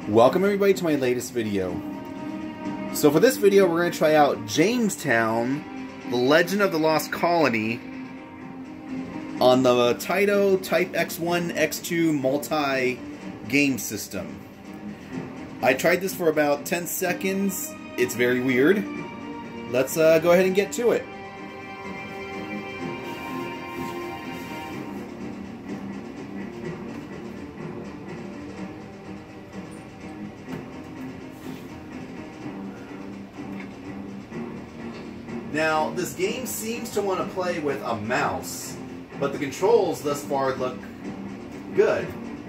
Welcome everybody to my latest video. So for this video we're going to try out Jamestown, The Legend of the Lost Colony on the Taito Type X1, X2 multi-game system. I tried this for about 10 seconds. It's very weird. Let's go ahead and get to it. Now, this game seems to want to play with a mouse, but the controls thus far look good.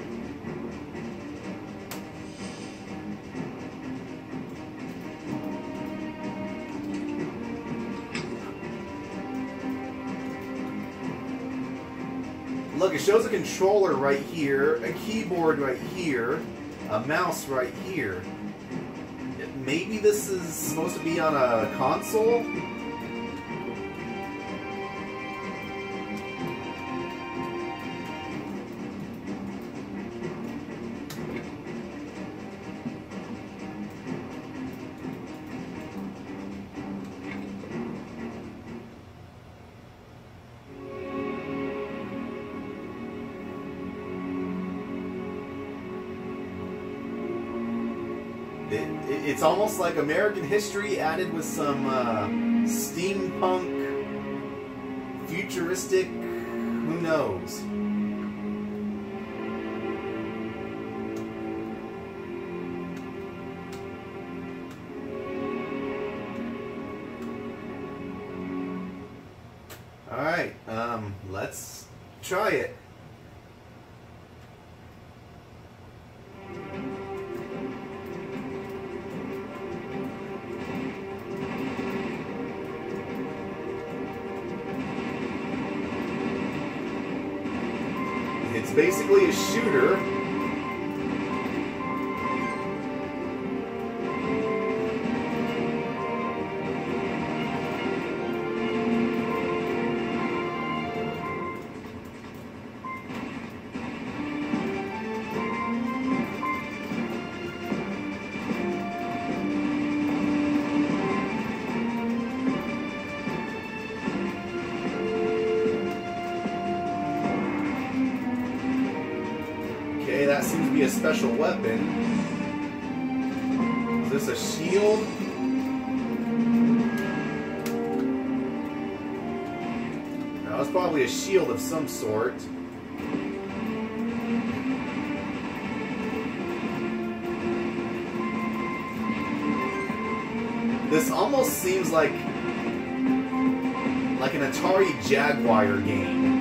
Look, it shows a controller right here, a keyboard right here, a mouse right here. Maybe this is supposed to be on a console? It's almost like American history added with some steampunk, futuristic, who knows. Alright, let's try it. It's basically a shooter. Okay, that seems to be a special weapon. Is this a shield? No, it's probably a shield of some sort. This almost seems like an Atari Jaguar game.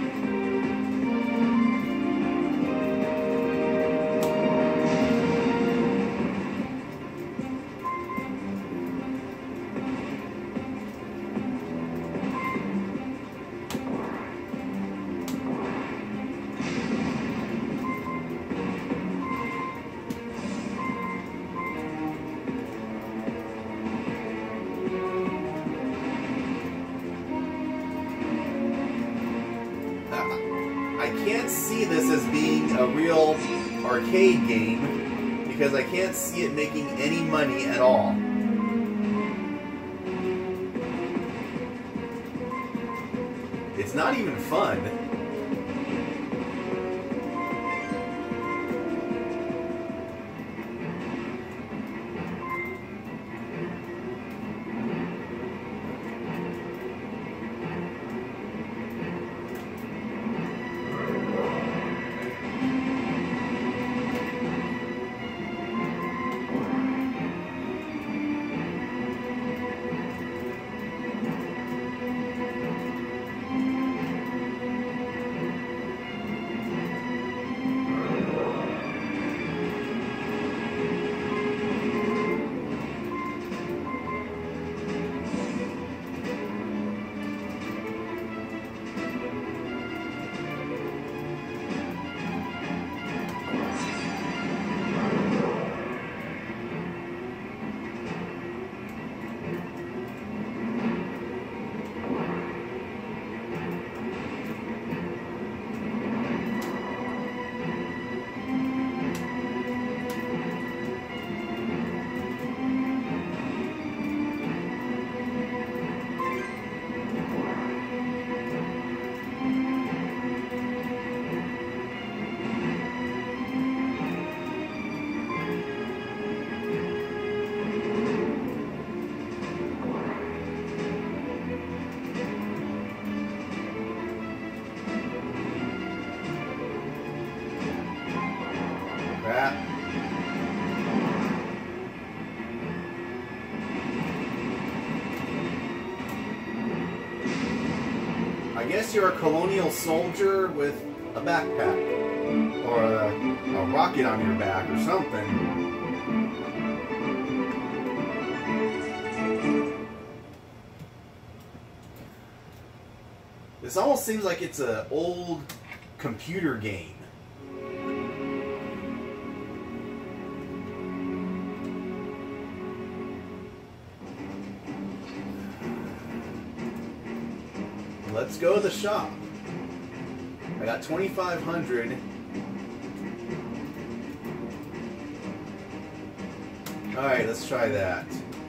I can't see this as being a real arcade game because I can't see it making any money at all. It's not even fun. guess you're a colonial soldier with a backpack. Or a rocket on your back or something. This almost seems like it's an old computer game. Let's go to the shop. I got 2,500. Alright, let's try that.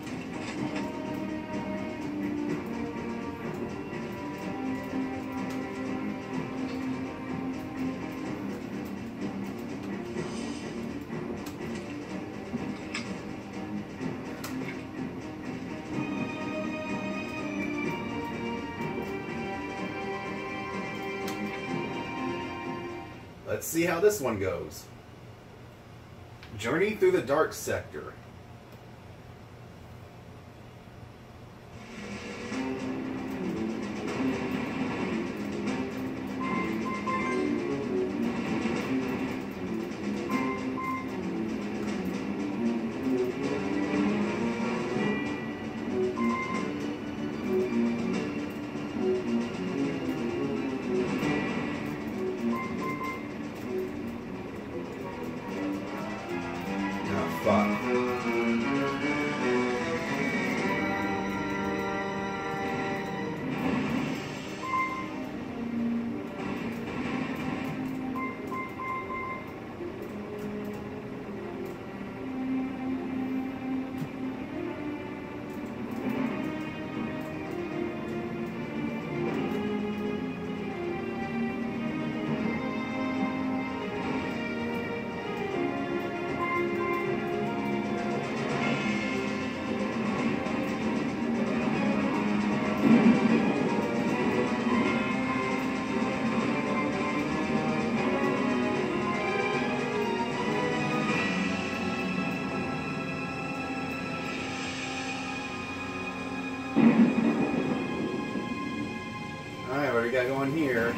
Let's see how this one goes. Journey through the dark sector. Alright, what do we got going here?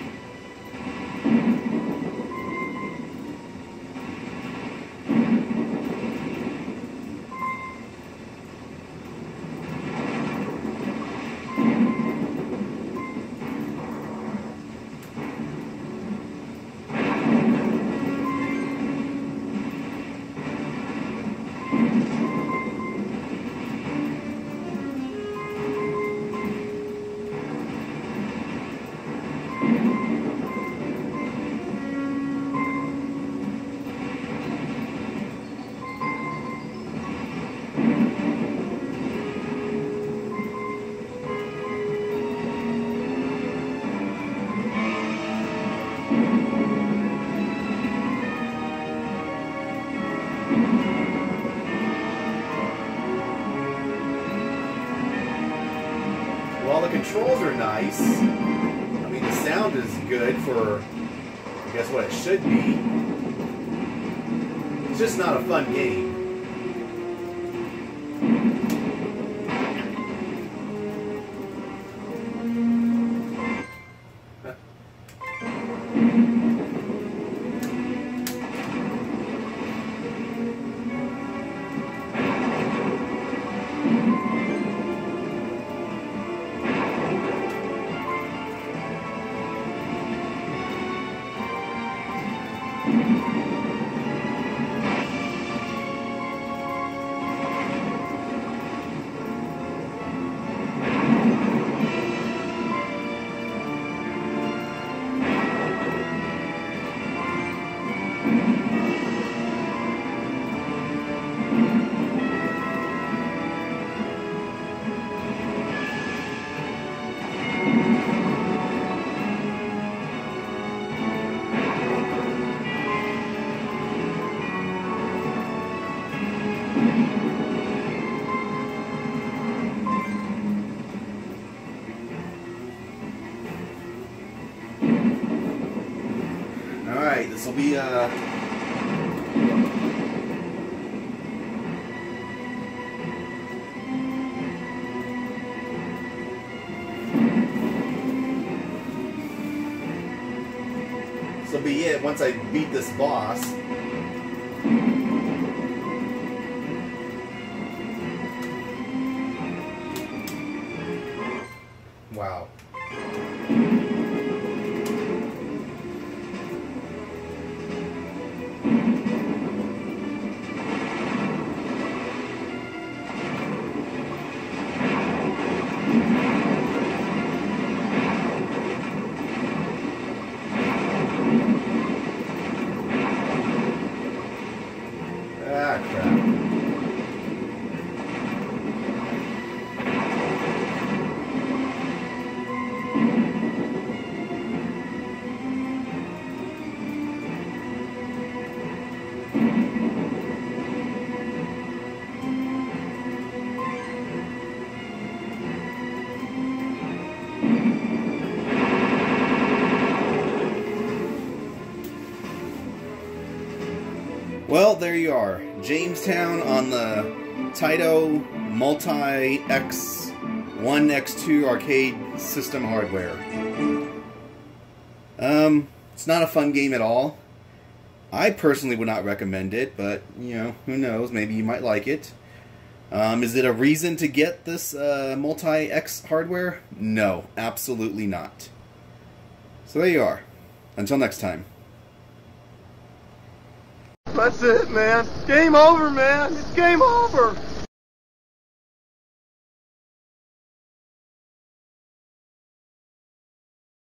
Well, the controls are nice. I mean, the sound is good for, I guess, what it should be. It's just not a fun game. Alright, this will be once I beat this boss. Wow. Ah, crap. Well, there you are. Jamestown on the Taito Multi-X 1X2 arcade system hardware. It's not a fun game at all. I personally would not recommend it, but, you know, who knows, maybe you might like it. Is it a reason to get this Multi-X hardware? No, absolutely not. So there you are. Until next time. That's it, man. Game over, man. It's game over.